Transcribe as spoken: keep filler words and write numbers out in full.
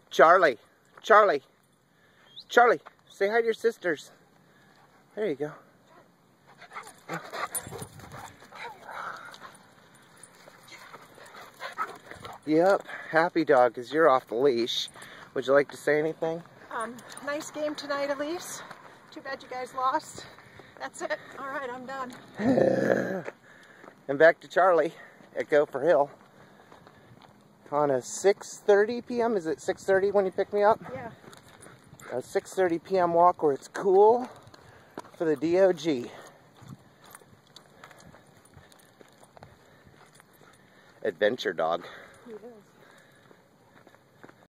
Charlie, Charlie, Charlie, say hi to your sisters. There you go. Yep, happy dog, because you're off the leash. Would you like to say anything? Um, nice game tonight, Elise. Too bad you guys lost. That's it. All right, I'm done. And back to Charlie at Gopher Hill. On a six thirty p m Is it six thirty when you pick me up? Yeah. A six thirty p m walk where it's cool for the D O G. Adventure dog. He is.